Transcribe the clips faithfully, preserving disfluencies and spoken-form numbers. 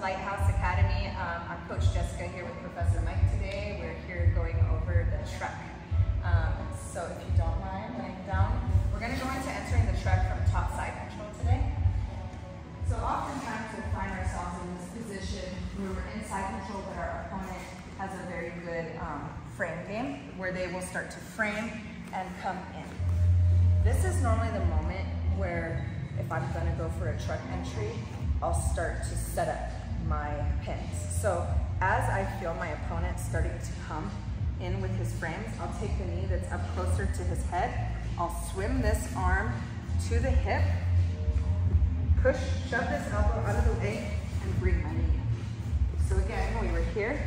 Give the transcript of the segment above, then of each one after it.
Lighthouse Academy. Um, I'm Coach Jessica here with Professor Mike today. We're here going over the trek. Um, so if you don't mind laying down, we're going to go into entering the trek from top side control today. So oftentimes we'll find ourselves in this position where we're in side control, but our opponent has a very good um, frame game where they will start to frame and come in. This is normally the moment where if I'm going to go for a truck entry, I'll start to set up my pins. So as I feel my opponent starting to come in with his frames, I'll take the knee that's up closer to his head. I'll swim this arm to the hip, push, shove this elbow out of the way, and bring my knee in. So again, we were here.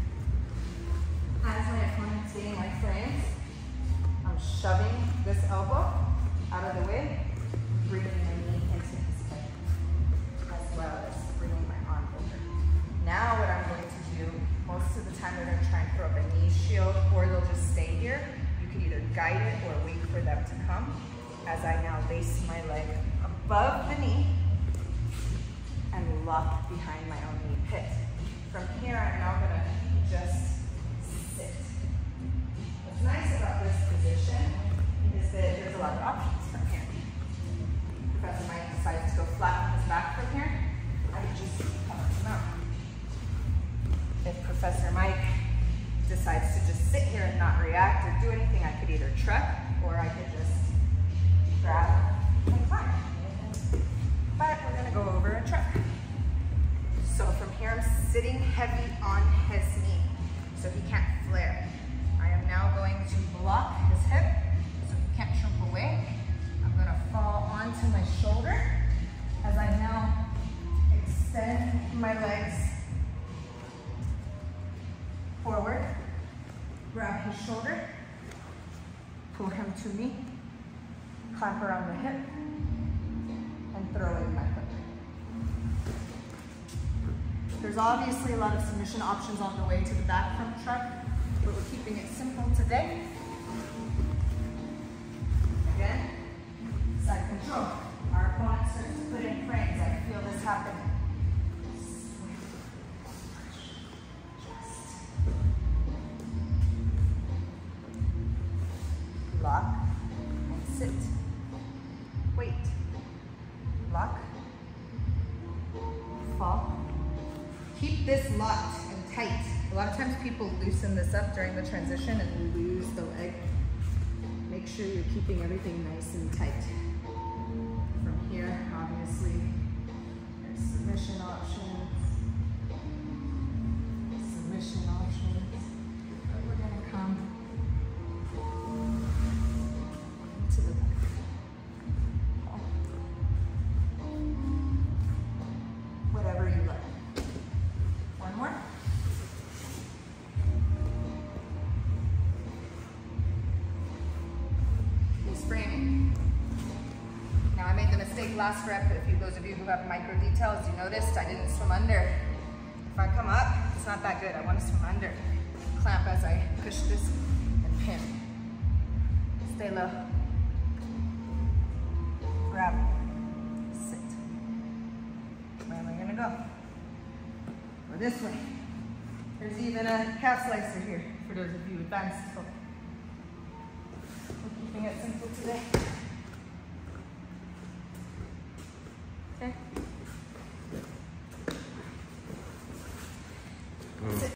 As my opponent's getting my frames, I'm shoving this elbow out of the way, bringing my knee into his head, as well as bringing my arm over. Now what I'm going to do, most of the time they're going to try and throw up a knee shield, or they'll just stay here. You can either guide it or wait for them to come. As I now lace my leg above the knee and lock behind my own knee pit. From here, I'm now going to just sit. What's nice about this position is that there's a lot of options from here. Professor Mike decides to go flat on his back from here, I would just come up to mount. If Professor Mike decides to just sit here and not react or do anything, I could either truck or I could just grab and climb. But we're gonna go over a truck. So from here, I'm sitting heavy on his knee so he can't flare. I am now going to block his hip so he can't jump away. I'm gonna fall onto my shoulder as I now extend my legs forward, grab his shoulder, pull him to me, clamp around the hip, and throw in my hook. There's obviously a lot of submission options on the way to the back from the truck, but we're keeping it simple today. Again, side control. Our opponent starts to put in frames. I feel this happening. Lock and sit. Wait. Lock. Fall. Keep this locked and tight. A lot of times people loosen this up during the transition and lose the leg. Make sure you're keeping everything nice and tight. From here, obviously, there's submission options. Submission options. But we're gonna come to the back. Whatever you like. One more. He's framing. Now I made the mistake last rep. If you, those of you who have micro details, you noticed I didn't swim under. If I come up, it's not that good. I want to swim under. Clamp as I push this and pin. Stay low. Grab. Sit. Where am I gonna go? Or this way. There's even a calf slicer here for those of you advanced folk. We're keeping it simple today.